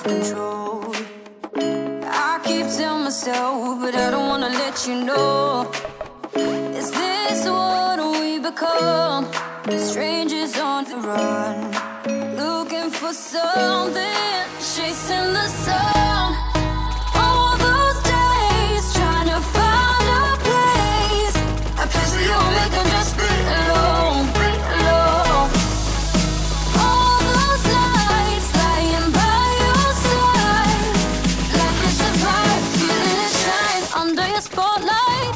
control. I keep telling myself, but I don't wanna let you know. Is this what we become? Strangers on the run, looking for something, chasing the sun. All those days trying to find a place that you'll make them just be alone, be alone. All those nights lying by your side, like it's a vibe, feeling it shine under your spotlight.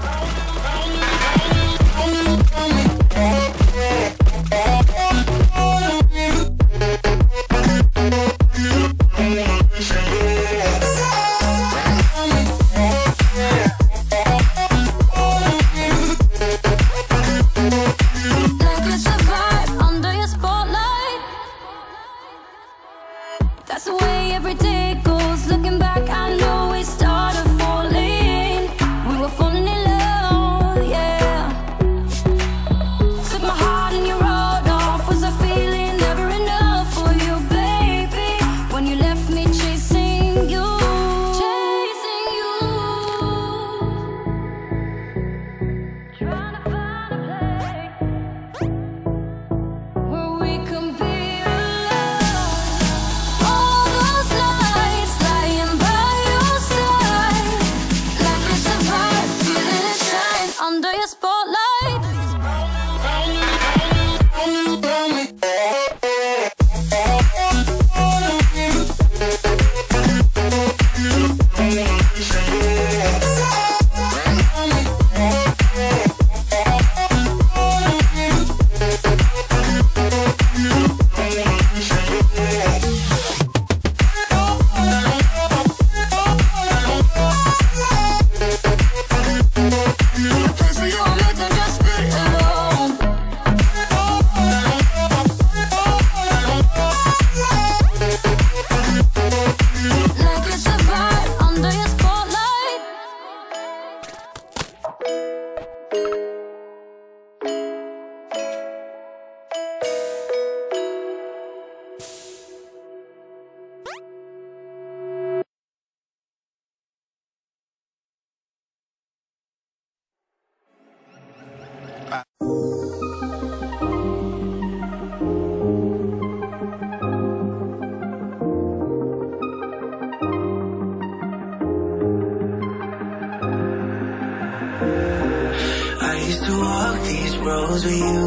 That's the way every day goes. Looking back, I know we started falling. We were falling in love, yeah. Took my heart and you rode off. Was I feeling never enough for you, baby? When you left me chasing you, chasing you. Trying to find a place where we can be alone. All those nights lying by your side, like it's a vibe, feeling it shine under your spotlight. I used to walk these roads with you.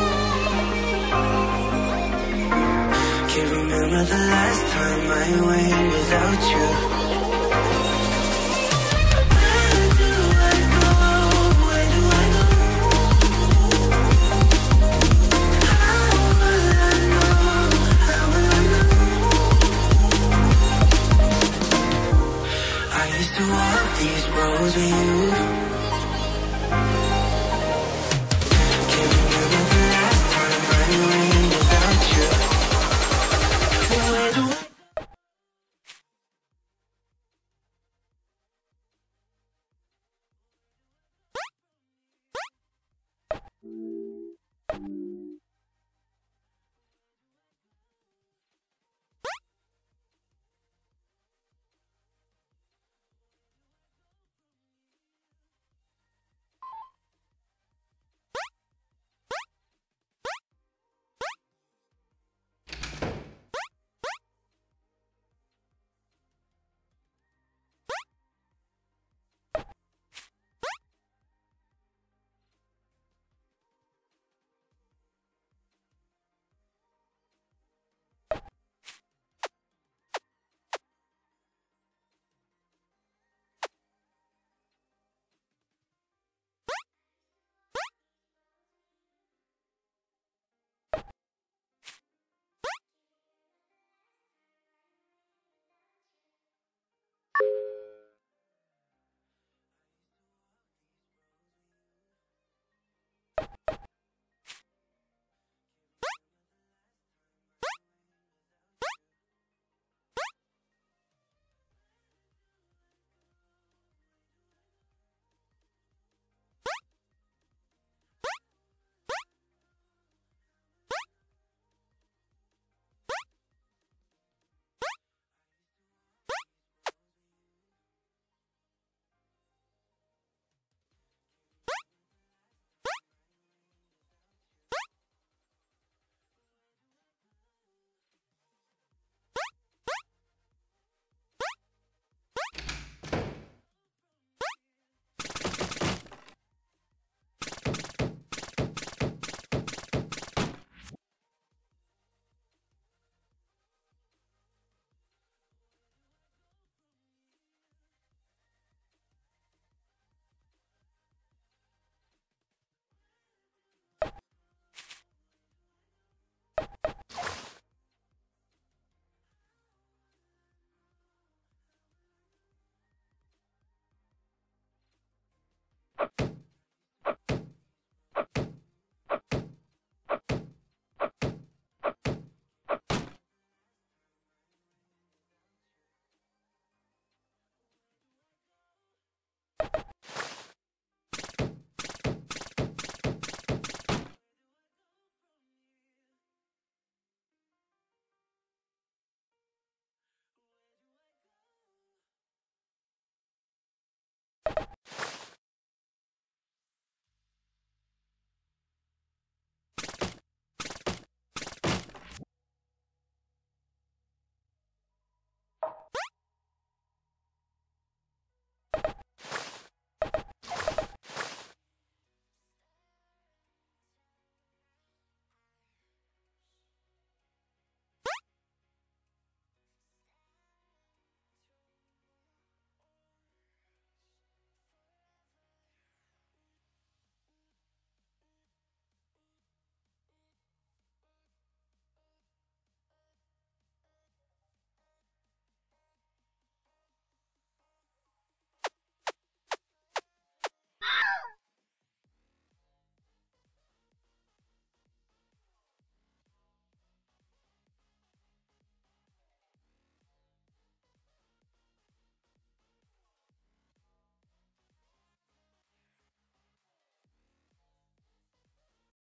Can't remember the last time I went without you. Where do I go? Where do I go? How will I know? How will I know? I used to walk these roads with you. You